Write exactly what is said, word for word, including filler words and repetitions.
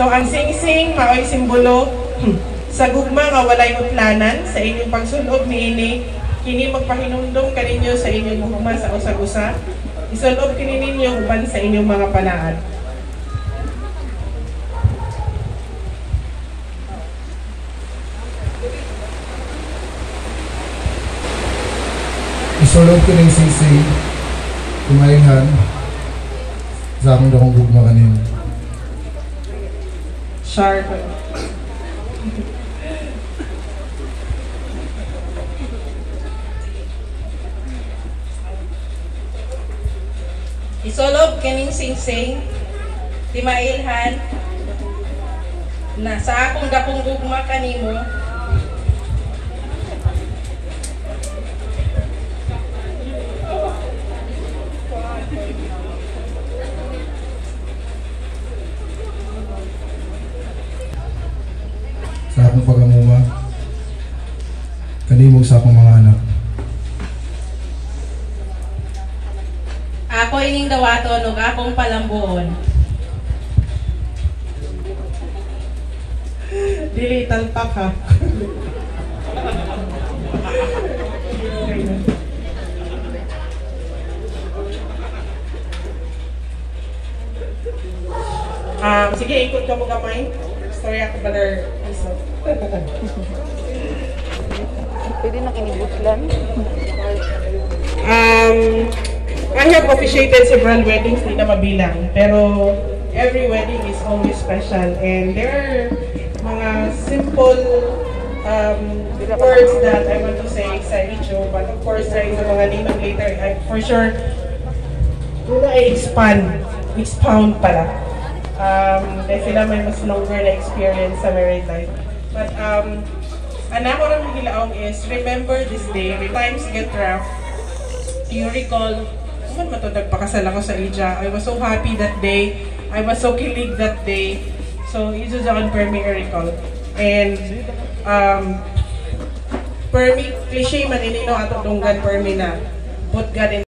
So ang singsing mao'y simbolo sa gugma nga walay utlanan sa inyong pagsulob niini kini magpahinumdum kaninyo sa inyong huma sa usag-usa. Isulob kini ninyo uban sa inyong mga panaad. Isulod ko ng singsing kumaingan sa akong dakong gugma kanino. Shark. Isolob kaning singsing, timailhan, na sa akong dakong gugma kanimo, sa akong pagamuma kanimog sa akong mga anak. ako ining dawaton ug akong palambuon. Dili talpak ha. um, sige, ikot ka mo gamay. Story ako brother. Pwede na kinibutlan. um, I have officiated several weddings, hindi na mabilang. Pero every wedding is always special. And there are mga simple um, words that I want to say sa inyo. But of course, sa mga ninong later, I, for sure, muna I expand, expound pala. Um, I feel na may mas longer na experience sa married life. But um, anak ko ng hilaong is, remember this day, when times get rough, you recall, oh, matutag pakasal ako sa Ija. I was so happy that day. I was so kilig that day. So, ito sa akin per me recall. And, um, per me, cliche man inino ato dunggan per me na, put God in